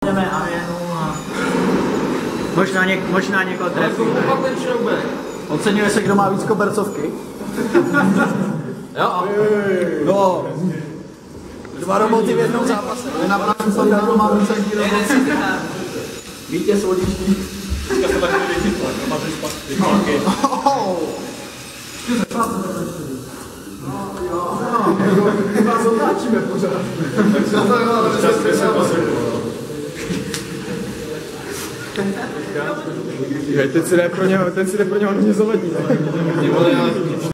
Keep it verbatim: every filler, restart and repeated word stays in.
najdeme arénu a možná, něk, možná někoho trefíme. Oceňuje se, kdo má víc kobercovky. Jo, no. Dva roboty v jednom zápase. Je na práci sami, kdo má víc jak roboty. Vítěz vodičný. Teďka se tak nevědět, no máš zpátky. Čtyři, práce to ještě. No, jo. My vás otáčíme pořád. Já to jo, ale časně se pozoruje. Teď si jde pro něho, teď si jde pro něho není zolední.